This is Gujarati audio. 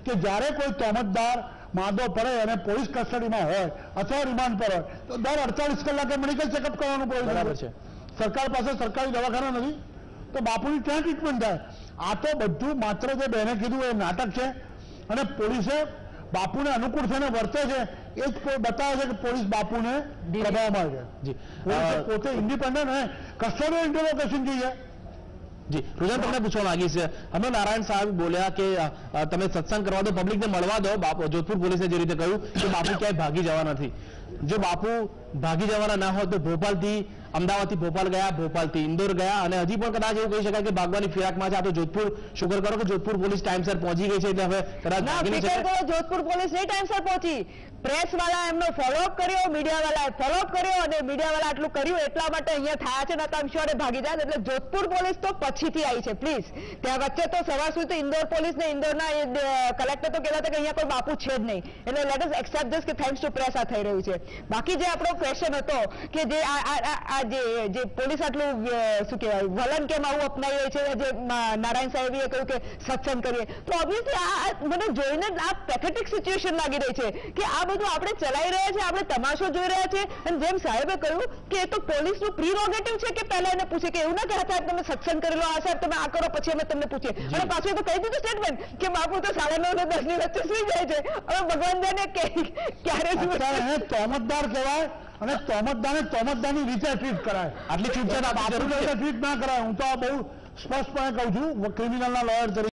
કે જ્યારે કોઈ તોમતદાર માંદો પડે અને પોલીસ કસ્ટડીમાં હોય અથવા રિમાન્ડ પર હોય તો દર 48 કલાકે મેડિકલ ચેકઅપ કરવાનું બરાબર છે। સરકાર પાસે સરકારી દવાખાના નથી તો બાપુની ત્યાં ટ્રીટમેન્ટ થાય। આ તો બધું માત્ર જે બેને કીધું એ નાટક છે અને પોલીસે બાપુને અનુકૂળ થઈને વર્તે છે એ જ બતાવે છે કે પોલીસ બાપુને દબાવવામાં આવે છે। પોલીસે પોતે ઇન્ડિપેન્ડન્ટ હે કસ્ટોડિયલ ઇન્ટરોગેશન જોઈએ। जी रुझान તમને પૂછવા માંગી છે હમણાં નારાયણ સાહેબ બોલ્યા કે તમે સત્સંગ કરવા દો પબ્લિકને મળવા દો બાપુ જોધપુર પોલીસે જે રીતે કહ્યું કે બાપુ ક્યાંય ભાગી જવા નથી જો બાપુ ભાગી જવાના ના હોય તો ભોપાલથી અમદાવાદથી ભોપાલ ગયા ભોપાલથી ઇન્દોર ગયા અને હજી પણ કદાચ એવું કહી શકાય કે ભાગવાની ફિરાકમાં છે। આ તો જોધપુર શુક્ર કરો કે જોધપુર પોલીસ ટાઈમસર પહોંચી ગઈ છે એટલે હવે કદાચ ભાગી નહીં શકે। જોધપુર પોલીસ નહીં ટાઈમસર પહોંચી પ્રેસ વાળા એમનો ફોલોઅપ કર્યો મીડિયા વાળાએ ફોલોઅપ કર્યો અને મીડિયા વાળા આટલું કર્યું એટલા માટે અહીંયા થયા છે નતા શ્યોરે ભાગી જાય એટલે જોધપુર પોલીસ તો પછીથી આવી છે પ્લીઝ। ત્યાં વચ્ચે તો સવાર સુધી તો ઇન્દોર પોલીસ ને ઇન્દોરના કલેક્ટર તો કહેતા હતા કે અહીંયા કોઈ બાપુ છે જ નહીં એટલે લેટ અસ એક્સેપ્ટ ધીસ કે થેન્ક્સ ટુ પ્રેસ આ થઈ રહ્યું છે। બાકી જે આપણો ક્વેશ્ચન હતો કે જે જે પોલીસ આટલું શું કહેવાય વલણ કેમ આવું અપનાવી રહી છે જે નારાયણ સાહેબે કહ્યું કે સત્સંગ કરીએ તો ઓબ્વિયસલી આ મને જોઈને આ પેથેટિક સિચ્યુએશન લાગી રહી છે કે આ બધું આપણે ચલાવી રહ્યા છે આપણે તમાશો જોઈ રહ્યા છે અને જેમ સાહેબે કહ્યું કે એ તો પોલીસનું પ્રિરોગેટિવ છે કે પહેલા એને પૂછે કે એવું ના કે સાહેબ તમે સત્સંગ કરેલો આ સાહેબ તમે આ કરો પછી અમે તમને પૂછીએ અને પાછું તો કહી દીધું સ્ટેટમેન્ટ કે બાપુ તો 9:30 ને 10 ની વચ્ચે સુઈ જાય છે હવે ભગવાન જાણે ક્યારે તોમતદાર કહેવાય અને તોમતદારની રીતે ટ્રીટ કરાય। આટલી છૂટછાટ ટ્રીટ ના કરાય। હું તો આ બહુ સ્પષ્ટપણે કહું છું ક્રિમિનલના લોયર તરીકે।